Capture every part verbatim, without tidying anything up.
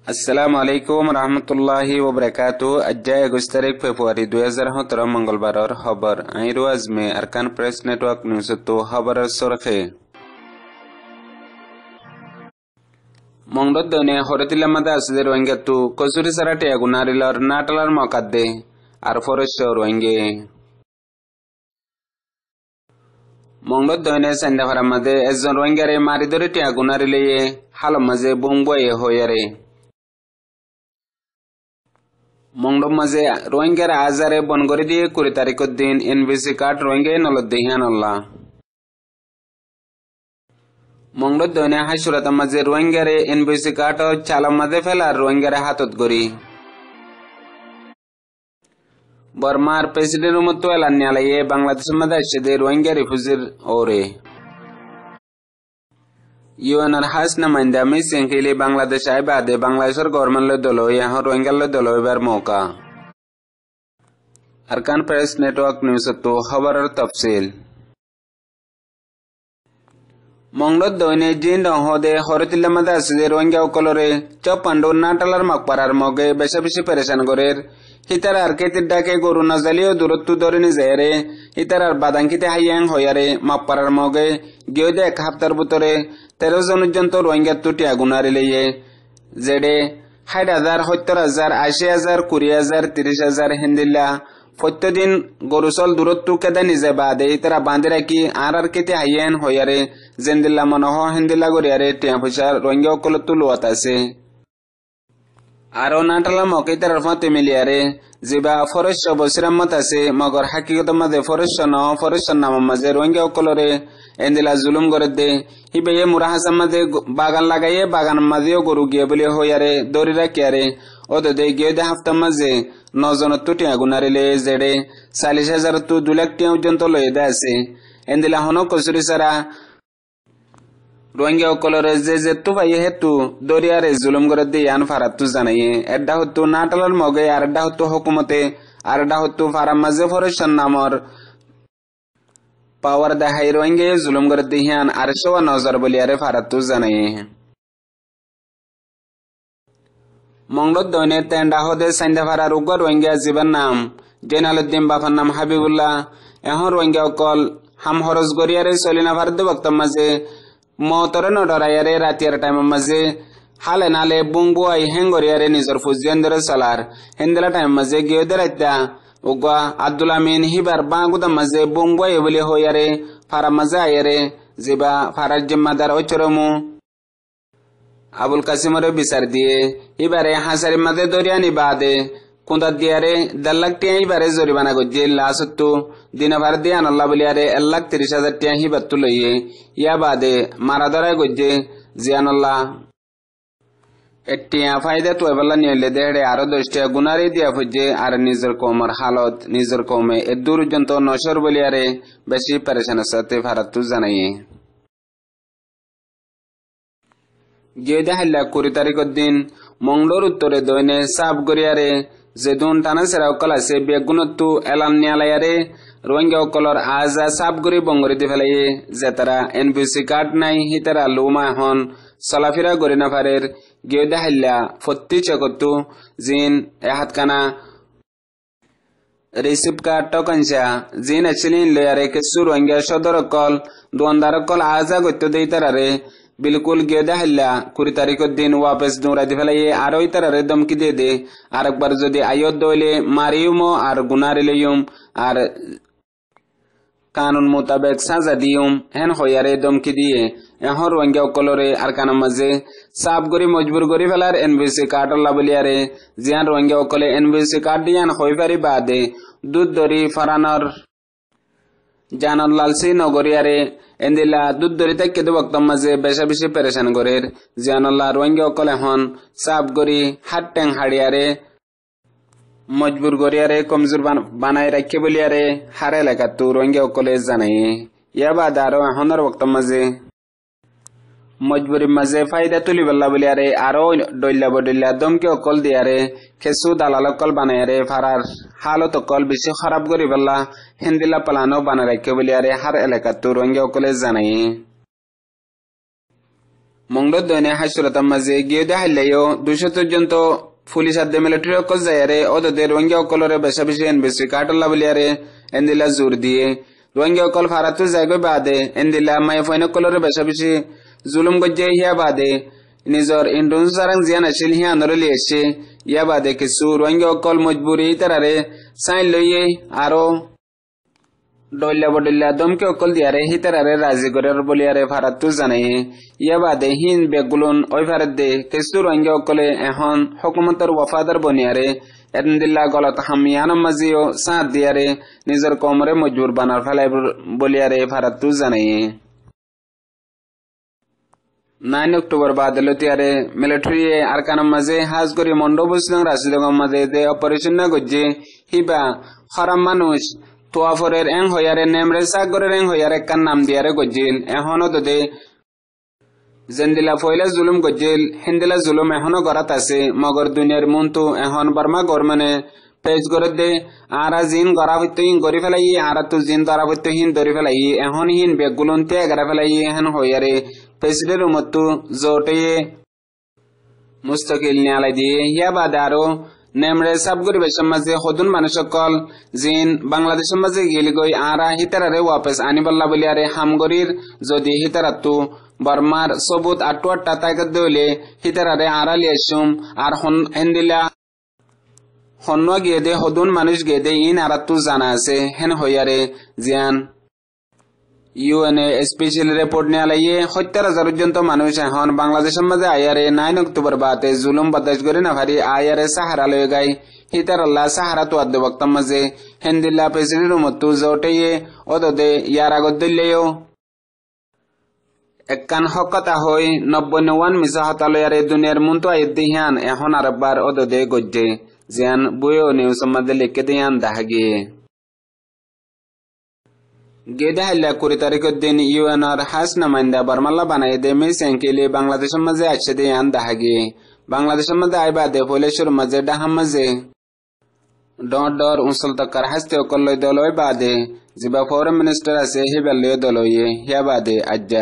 अस्सलामु अलैकुम रहमतुल्लाहि व बरकातुहू। अज्जाय एकुश तारीख फेब्रुआरी दुई हजार सत्रह मंगलवार खबर आईरो आज में अरकान प्रेस नेटवर्क न्यूज तो खबर सोरखे मंगडोद दोने होरतिला मदा असदे रोंगेतु कसुरी सराटे अगुनारिलर नाटलर मकादे आर फॉरेस्ट रोंगे मंगडोद दोने संध्याफारा मदे एजन रोंगेरे मारिदोरे टे अगुनारिले हालो मजे बुंगबोये होयरे मंगडोब मजे रोहिंग्यार आजारे बनगरी दिए कुड़ी तारीख दिन एनबीसी कार्ड रोहिंग्या नलदेहियान अल्लाह मंगडोब दोने हाशुरता मजे रोहिंग्यारे एनबीसी कार्ड चाला मदे फेला रोहिंग्यारे हाथत गरी बर्मार प्रेसिडेंट उमतो एलान्यालये बांग्लादेश मदे अशदे रोहिंग्या रिफ्यूजिर ओरे यूएनआर हास नुमाइंदा में सिंहली बांग्लादेश आए बादे बांग्लादेशर गवर्नमेंट लो दलो यहाँ रोहिंग्या लो दलो बार मौका अरकान प्रेस नेटवर्क न्यूज तो खबर और तफसील मंगडोद दोने जिन होदे होरतिल्ला मदा असदे रोहिंग्या उकलोरे चौपंडो नाटलर मकबरार मोगे बेशा बेशी परेशान गोरेर हितार आर्केतिड्डा के गोरु नजलियो दूरत्तु दोरिनी जेरे हितार आर बादांकिते हाइयांग होयारे मकबरार मोगे गियोदे एक हफ्तार बुतरे तेरह जन तो रोहिंग्या तुटी आगुनारिले जेडे ষাট হাজার সত্তর হাজার আশি হাজার কুড়ি হাজার তিরিশ হাজার হিন্দিল্লা প্রত্যেকদিন গরুচল দূরত্ব কেদে নিজে বাদে তারা বাঁধি রাখি আর আর কেতে হাইয়েন হইয়ারে জেন্দিল্লা মনহ হিন্দিল্লা গরিয়ারে টিয়া পয়সা রোহিঙ্গা অকলতো লোয়াত আছে আরো নাটালা মকে তার ফাতে মিলিয়ারে জিবা ফরেস্ট বসিরামত আছে মগর হাকিকত মাঝে ফরেস্ট ন ফরেস্ট নাম মাঝে রোহিঙ্গা অকলরে এন্দিলা জুলুম করে দে হিবে মুরাহাসা মাঝে বাগান লাগাইয়ে বাগান মাঝেও গরু গিয়ে বলে হইয়ারে দৌড়ি রাখিয়ারে ওদের দে গিয়ে দে হাফতা মাঝে নজন তুটি আগুনারিলে জেডে চাল্লিশ হাজার তু দু লাখ টিয়া পর্যন্ত লয়ে দে আছে এন্দিলা হন কচুরি সারা रोहिंग्या उकलोरे जे जे तु भाई हेतु दरियारे जुलुम करे दे यान फारातु जानाये एड्डा हतु नाटलर मगे आरडा हतु हुकुमते आरडा हतु फारा मजे फॉरेशन नामर पावर द हाई रोहिंग्या जुलुम करे दे यान आरशवा नजर बलियारे फारातु जानाये मंगलोद दोने तेंडा होदे संध्या फारा रुग रोहिंग्या जीवन नाम जैनालुद्दीन बाफार नाम हाबिबुल्लाह एहन रोहिंग्या उकल हम हरस गरियारे सलिना फारद वक्त मजे मोतरे न डरायारे रातियार टाइम मजे हाले नाले बुंगबो आई हेंगोरियारे निजर फुजियंदर सलार हेंदला टाइम मजे गेदरत्या उगा अब्दुल अमीन हिबार बांगुदा मजे बुंगबो एबले होयारे फारा मजा आयरे जिबा फारा जिम्मेदार ओचरमु अबुल कासिमरे बिसार दिए हिबारे हासारी मजे दरियानी बादे कुंदा दियारे दल्लक टिया हिबारे जोरिबाना गोजे लासत्तु दिना भर दिया नल्ला बलियारे अल्लाह तिरिश हजार टिया ही बत्तु लइये या बादे मारा दरा गोजे जियानल्ला एट्टिया फायदे तो एबल्ला नियले देहड़े आरो दोस्टिया गुनारे दिया फुजे आर निजर कोमर हालत निजर कोमे एदूर जंतो नौशर बलियारे बेशी परेशान सते फारतु जनाये गेदे हल्ला कुरी तारीख दिन मंगलोर उत्तरे दोने साफ गरियारे जेदुन टाना सेरा उकला से बेगुनत्तु एलान न्यायालयारे रोहिंग्या उकलर आजा साफ गरी बंगरी दिफेलाये जेतारा एनबीसी कार्ड नाई हितारा लुमा हन सलाफिरा गरी नाफारेर गेदे हल्ला फत्ती चकत्तु जिन एहात काना रिसिप्ट कार्ड टोकनशा जिन अचलिन लेयारे केसु रोहिंग्या सदर उकल दुआनदार उकल आजा गत्तु देतारारे बिल्कुल गेदा हल्ला कुरी तारीख दिन वापस दूरा दिफेलाये आरो इतरारे धमकी दे दे आर एक बार जदि आयत दोले मारियुमो आर गुनारिलेयुम आर कानून मुताबिक साजा दियुम हेन होयारे धमकी दिए यहाँ रोहिंग्या उकलोरे आरकाना मजे साफ गरी मजबूर गरी फेलार एनबीसी कार्ड लाबलियारे जियान रोहिंग्या उकले एनबीसी कार्ड दियान होई पारि बादे दूध दरी फरानर जानन लालसी नगरियारे एंदिला दूध दरी तक के वक्त मजे बेशा बेशी परेशान गोरेर जियानल्ला रोहिंग्या उकले हन साफ गरी हाथ टेंग हाड़ियारे मजबूर गरियारे कमजोर बनाए रखे बलियारे हर एलाका तू रोहिंग्या उकले जानाये या बाद आरो हनर वक्त मजे मजबूरी मजे फायदा तुली बल्ला बलियारे आरो डोल्ला बडोल्ला दमके उकल दियारे खेसु दालाल उकल बनायारे फारार हालत उकल बेशी खराब गरी बल्ला हिंदिला प्लानो बना रखे बलियारे हर एलाका तू रोहिंग्या उकले जानाये মংলত দৈনে হাসুরতাম মাঝে গিয়ে দেখাইলেও দুইশো পর্যন্ত পুলিশ আদে মিলিটারি অকল যায়ারে অদে রোহিঙ্গা অকলরে বেশা বেশি এনবিসি কাটল্লা বলিয়ারে এন্দিলা জোর দিয়ে রোহিঙ্গা অকল ভারত যাইগৈ বাদে এন্দিলা মাই ফৈন অকলরে বেশা বেশি জুলুম গজ্জে হিয়া বাদে নিজর ইন্ডোন সারাং জিয়ান আছিল হিয়া নরলি এসে ইয়া বাদে কিছু রোহিঙ্গা অকল মজবুরি তারারে সাইন লইয়ে আরো ডল্লা বডল্লা দমকে অকল দিয়ারে হিতারারে রাজি করার বলিয়ারে ভারত জানাই ইয়া বাদে হিন বেগুলুন ওই ভারত দে কিছু রোহিঙ্গা অকলে এখন হুকুমতর ওয়াফাদার বনিয়ারে এদিল্লা গলত হামিয়ান মাজিও সাথ দিয়ারে নিজের কমরে মজবুর বানার ফেলাই বলিয়ারে ভারত জানাই নাইন অক্টোবর বাদে লতিয়ারে মিলিটারি আরকানাম মাঝে হাজ করি মন্ডবুসলং রাশিদগম মাঝে দে অপারেশন না গজ্জে হিবা খরাম মানুষ তোয়াফরের এং হইয়ারে নেমরে সাগরের এং হইয়ারে কান নাম দিয়ারে গজ্জিল এখনো তো দে জেন্দিলা ফয়লা জুলুম গজ্জিল হিন্দিলা জুলুম এখনো গরাত আছে মগর দুনিয়ার মন্তু এখন বর্মা গরমানে পেজ করে দে আরা জিন গরা হইতো হিন গরি ফেলাই আরা তু জিন দরা হইতো হিন দরি ফেলাই এখন হিন বেগুলন তে গরা ফেলাই এখন হইয়ারে প্রেসিডেন্ট উমতু জোটে মুস্তাকিল নিয়ালাই দিয়ে ইয়া বাদে আরো নেমরে সাবগরি বেশম মাঝে হদুন মানুষ সকল জিন বাংলাদেশের মাঝে গেলি গই আরা হিতারারে ওয়াপস আনিবাল্লা বলিয়ারে হামগরির যদি হিতারাতু বর্মার সবুত আটু আটটা তাইকাত দইলে হিতারারে আরা লিয়াসুম আর হন এন্দিলা হন্য গিয়ে দে হদুন মানুষ গিয়ে দে ইন আরাতু জানা আছে হেন হইয়ারে জিয়ান ইউএনএ স্পেশাল রিপোর্ট নিয়ে আলাইয়ে সত্তর হাজার পর্যন্ত মানুষ এখন বাংলাদেশের মাঝে আয়ারে নাইন অক্টোবর বাতে জুলুম বাতাস করে না ভারি আয়ারে সাহারা লয়ে গাই হিতার আল্লাহ সাহারা তো আদ্য বক্তার মাঝে হেন্দিল্লা প্রেসিডেন্ট মতো জোটে অদে ইয়ার আগত দিল্লেও একখান হকতা হই নব্বই নওয়ান মিশা হতালয়ারে দুনিয়ার মন্তু আইত দিহান এখন আরেকবার অদে গজ্জে জিয়ান বইও নিউজ মাঝে লিখে দিয়ান দাহাগিয়ে গেদা হাল্লা কুড়ি তারিখের দিন ইউএনআর হাস নামাইন্দা বর্মাল্লা বানাই দে মে সেঙ্কেলে বাংলাদেশের মাঝে আসছে দে আন দাহাগিয়ে বাংলাদেশের মধ্যে আইবা দে ফলেশ্বর মাঝে ডাহাম মাঝে ডর ডর উনসল তকার হাসতে অকল দলই বাদে জিবা ফরেন মিনিস্টার আছে হিবাল্লে দলইয়ে হিয়া বাদে আজ্জা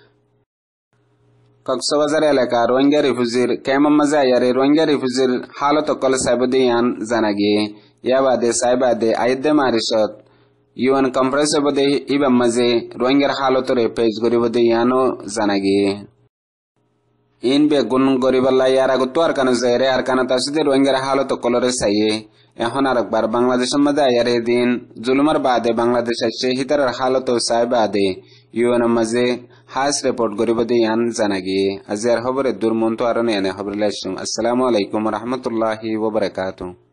কক্সবাজার এলাকা রোহিঙ্গা রিফিউজির কেমন মাঝে আয়ারে রোহিঙ্গা রিফিউজির হালত অকল সাইবদে আন জানা গিয়ে ইয়া বাদে সাইবাদে আইদে মারিসত ইউএন কনফারেন্স বদে ইবা মাঝে রোহিঙ্গার হালতরে পেজ গরিবদে ইয়ানো জানা গিয়ে ইন বেগুন গরিবাল্লা ইয়ার আগত আর কানো যায়রে আর কানা তাসিদে রোহিঙ্গার হালত কলরে চাইয়ে এখন আরেকবার বাংলাদেশের মধ্যে আয়ারে দিন জুলুমার বাদে বাংলাদেশ আসছে হিতার হালত চাই বাদে ইউএন মাঝে হাস রিপোর্ট গরিবদে ইয়ান জানা গিয়ে আজি আর খবরের দুর্মন্ত আর এনে খবর লাইসুম। আসসালামু আলাইকুম রহমতুল্লাহি ওয়া বারাকাতুহু।